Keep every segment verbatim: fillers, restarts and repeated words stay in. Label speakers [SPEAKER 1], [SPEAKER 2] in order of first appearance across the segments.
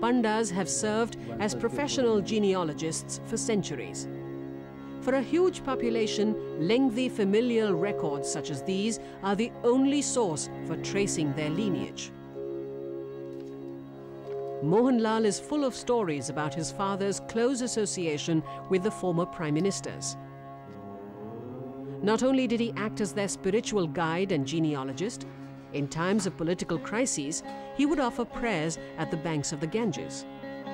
[SPEAKER 1] Pandas have served as professional genealogists for centuries. For a huge population, lengthy familial records such as these are the only source for tracing their lineage. Mohan Lal is full of stories about his father's close association with the former prime ministers. Not only did he act as their spiritual guide and genealogist, in times of political crises, he would offer prayers at the banks of the Ganges.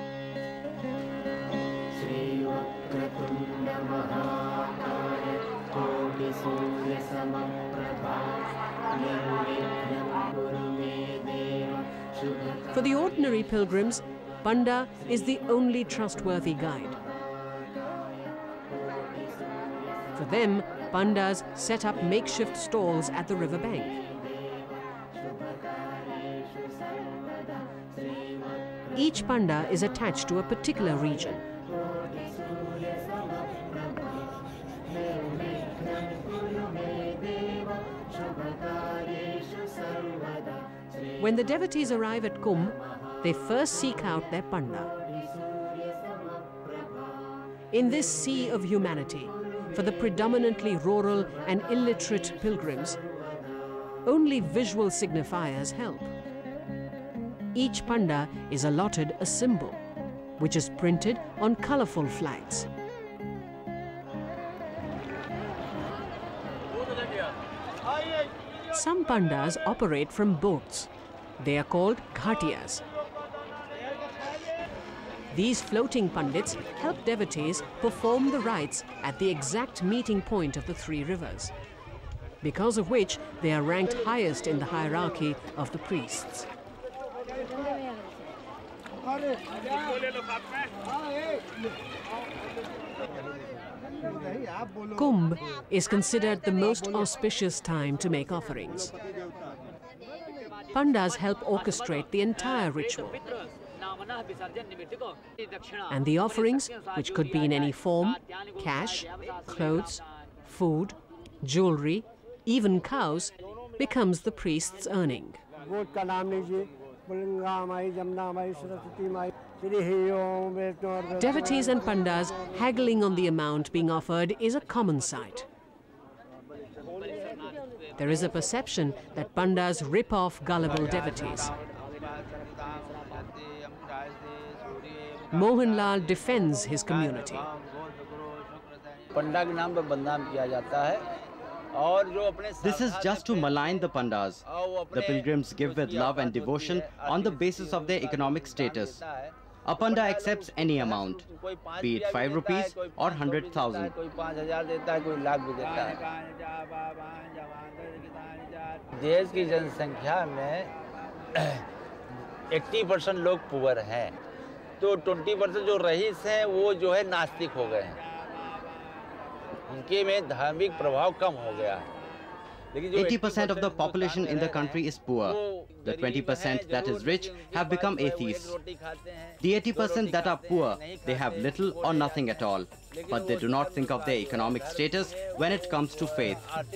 [SPEAKER 1] For the ordinary pilgrims, Panda is the only trustworthy guide. For them, Pandas set up makeshift stalls at the river bank. Each Panda is attached to a particular region. When the devotees arrive at Kumbh, they first seek out their Panda. In this sea of humanity, for the predominantly rural and illiterate pilgrims, only visual signifiers help. Each Panda is allotted a symbol, which is printed on colorful flags. Some Pandas operate from boats. They are called ghatiyas. These floating pandits help devotees perform the rites at the exact meeting point of the three rivers, because of which they are ranked highest in the hierarchy of the priests. Kumbh is considered the most auspicious time to make offerings. Pandas help orchestrate the entire ritual. And the offerings, which could be in any form, cash, clothes, food, jewelry, even cows, becomes the priest's earning. Devotees and Pandas haggling on the amount being offered is a common sight. There is a perception that Pandas rip off gullible devotees. Mohan Lal defends his community.
[SPEAKER 2] This is just to malign the Pandas. The pilgrims give with love and devotion on the basis of their economic status. A Panda accepts any amount, be it five rupees or hundred thousand.
[SPEAKER 3] देश की जनसंख्या में अस्सी percent लोग poor हैं, तो बीस percent जो रईस हैं वो जो है नास्तिक हो गए हैं, उनके में धार्मिक प्रभाव कम हो गया है.
[SPEAKER 2] eighty percent of the population in the country is poor. The twenty percent that is rich have become atheists. The eighty percent that are poor, they have little or nothing at all. But they do not think of their economic status when it comes to faith.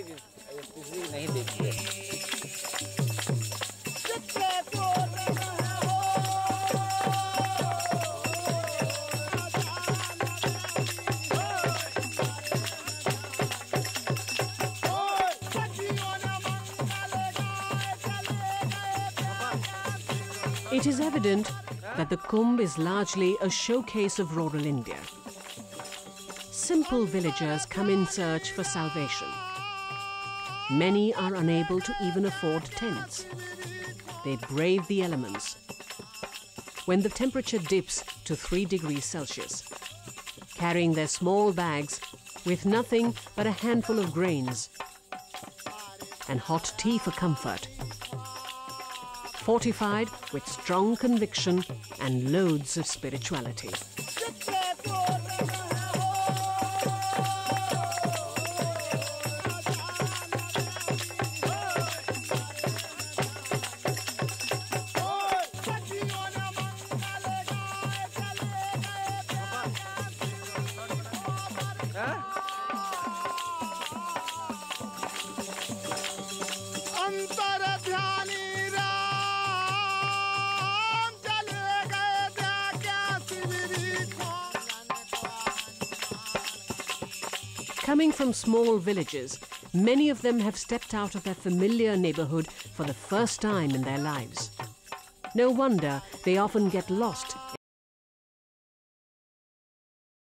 [SPEAKER 1] It is evident that the Kumbh is largely a showcase of rural India. Simple villagers come in search for salvation. Many are unable to even afford tents. They brave the elements. When the temperature dips to three degrees Celsius, carrying their small bags with nothing but a handful of grains and hot tea for comfort, fortified with strong conviction and loads of spirituality. Coming from small villages, many of them have stepped out of their familiar neighborhood for the first time in their lives. No wonder they often get lost